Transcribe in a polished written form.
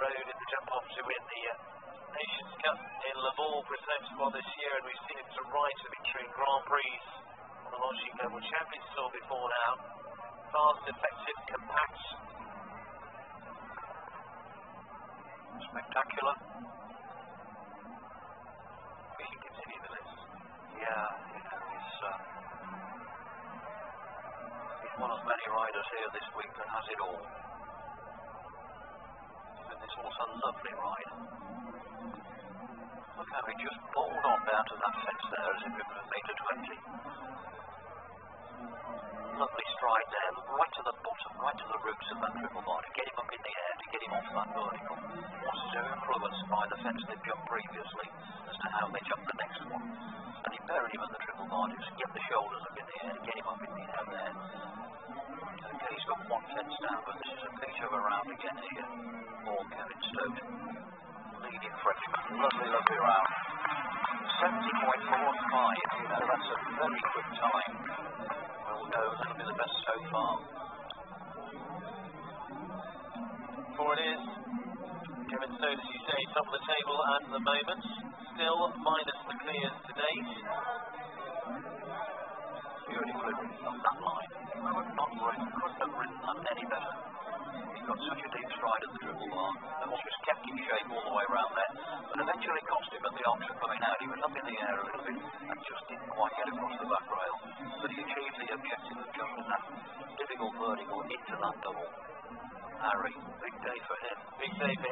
road in the jump off to win the Nations Cup in Le Mans for his home squad this year, and we've seen him to ride to victory in Grand Prix on the Launching Global Champions Tour before now. Fast, effective, compact, spectacular. We can continue the list. Yeah, he's one of many riders here this week that has it all. And this was a lovely ride. Look how he just bowled on down to that fence there as if it was a metre 20. Lovely stride there, right to the bottom, right to the roots of that triple bar, to get him up in the air, to get him off that vertical. Was so influenced by the fence they've jumped previously as to how they jump the next one. And he buried him at the triple bar, just get the shoulders up in the air, get him up in the air there. Okay, he's got one fence down, but this is a picture of a round again here for Kevin Stokes. Leading Frenchman, lovely round. 70.45, that's a very quick time. We'll know that'll be the best so far. For it is. Kevin Stokes, as you say, top of the table at the moment. Still minus the clears to date. Beautifully ridden on that line. Couldn't have ridden that any better. He got such a deep stride at the triple bar. The horse was kept in shape all the way around there. But eventually cost him at the option coming out. He was up in the air a little bit and just didn't quite get across the back rail. But he achieved the objective of jumping that difficult vertical into that double. Harry, big day for him. Big day for him.